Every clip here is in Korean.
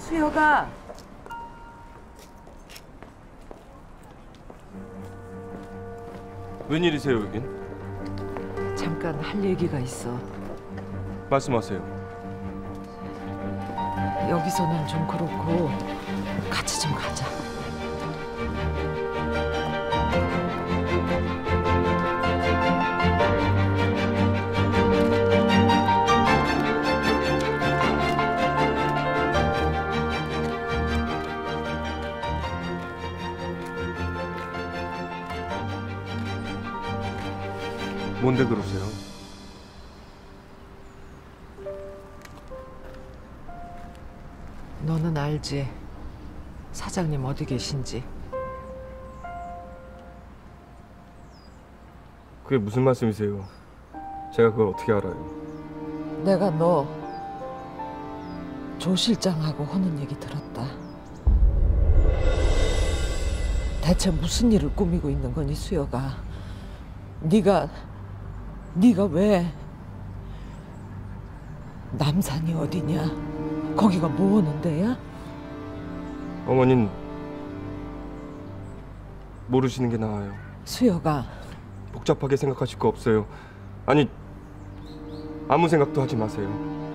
수혁아. 웬일이세요, 여긴? 잠깐 할 얘기가 있어. 말씀하세요. 여기서는 좀 그렇고 같이 좀 가자. 뭔데 그러세요? 너는 알지? 사장님 어디 계신지. 그게 무슨 말씀이세요? 제가 그걸 어떻게 알아요? 내가 너 조 실장하고 하는 얘기 들었다. 대체 무슨 일을 꾸미고 있는 거니, 수혁아? 네가 왜 남산이 어디냐? 거기가 뭐 하는 데야? 어머닌 모르시는 게 나아요. 수혁아, 복잡하게 생각하실 거 없어요. 아니, 아무 생각도 하지 마세요.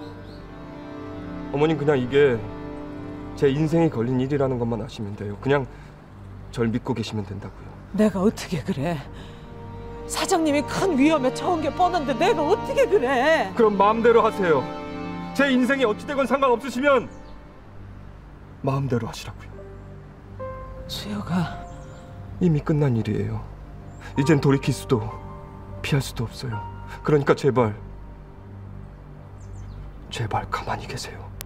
어머님 그냥 이게 제 인생에 걸린 일이라는 것만 아시면 돼요. 그냥 절 믿고 계시면 된다고요. 내가 어떻게 그래? 사장님이 큰 위험에 처한 게 뻔한데 내가 어떻게 그래? 그럼 마음대로 하세요. 제 인생이 어찌되건 상관없으시면 마음대로 하시라고요. 수혁아, 이미 끝난 일이에요. 이젠 돌이킬 수도 피할 수도 없어요. 그러니까 제발 가만히 계세요.